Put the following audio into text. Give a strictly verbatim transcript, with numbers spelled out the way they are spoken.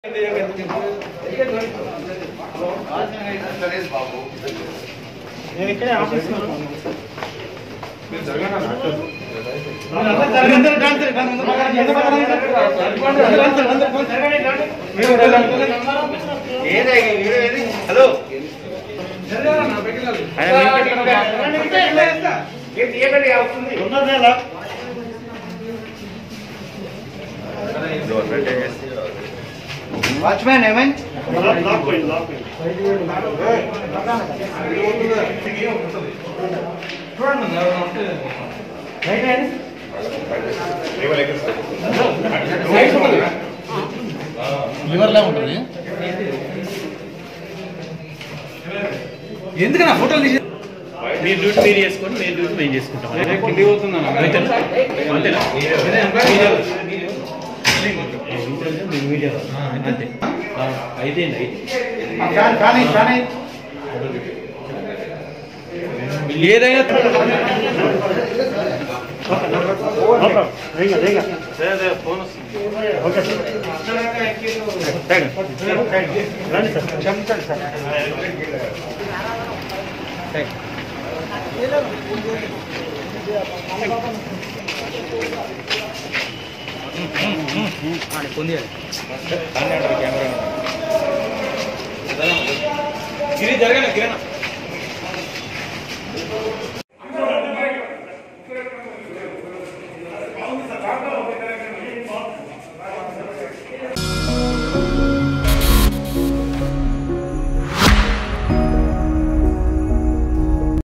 నేను ఇక్కడే ఆఫీస్ లో హలో వాచ్మ్యాన్ ఏమైంది లివర్లా ఉంటుంది ఎందుకన్నా ఫోటోలు తీసి మీరు డ్యూటీ మీరు చేసుకోండి మేము డ్యూటీ మేము చేసుకుంటాం కింది పోతున్నాను అంతేనా మీడియా అంతే అయితే ఏదైనా ఫోన్ వస్తుంది పొంది కెమెరా గిరి జరగండి కిరణ్